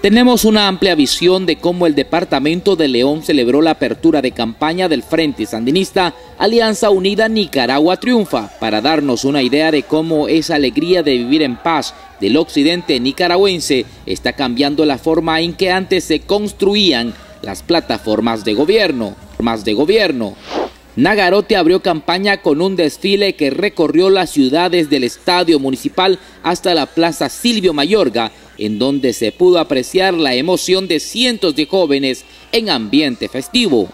Tenemos una amplia visión de cómo el departamento de León celebró la apertura de campaña del Frente Sandinista Alianza Unida Nicaragua Triunfa, para darnos una idea de cómo esa alegría de vivir en paz del occidente nicaragüense está cambiando la forma en que antes se construían las plataformas de gobierno. Nagarote abrió campaña con un desfile que recorrió las ciudades del estadio municipal hasta la plaza Silvio Mayorga, en donde se pudo apreciar la emoción de cientos de jóvenes en ambiente festivo.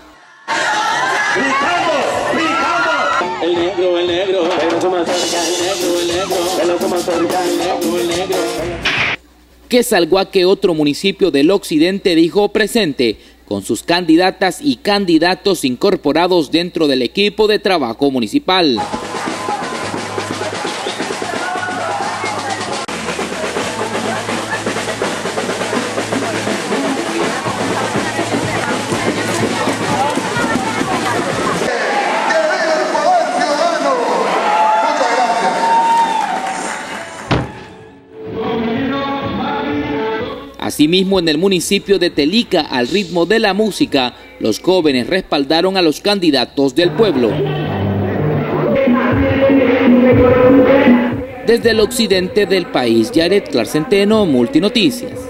El negro, Quesalguaque, otro municipio del occidente, dijo presente, con sus candidatas y candidatos incorporados dentro del equipo de trabajo municipal. Asimismo, en el municipio de Telica, al ritmo de la música, los jóvenes respaldaron a los candidatos del pueblo. Desde el occidente del país, Yaret Clark Centeno, Multinoticias.